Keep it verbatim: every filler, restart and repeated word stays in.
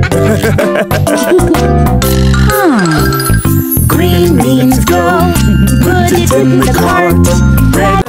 Green beans go, put it in the cart. Red